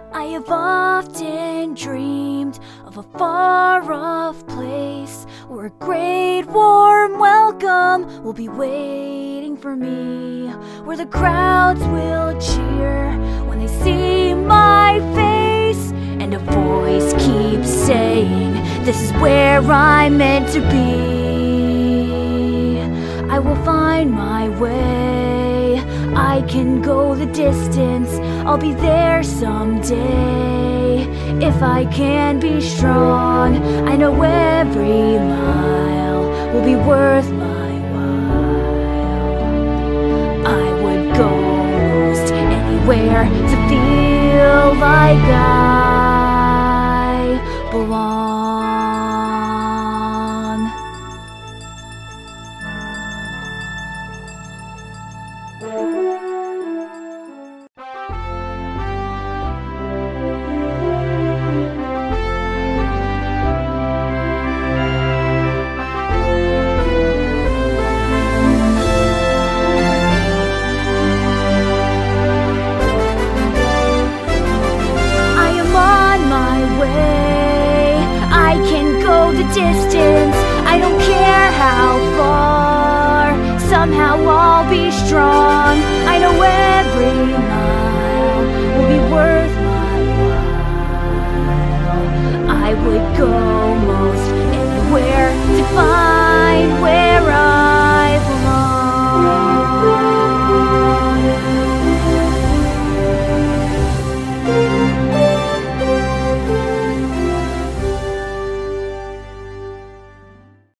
I have often dreamed of a far-off place where a great warm welcome will be waiting for me, where the crowds will cheer when they see my face, and a voice keeps saying, "This is where I'm meant to be." I will find my way, I can go the distance, I'll be there someday. If I can be strong, I know every mile will be worth my while. I would go most anywhere to feel like I belong. The distance, I don't care how far, somehow I'll be strong.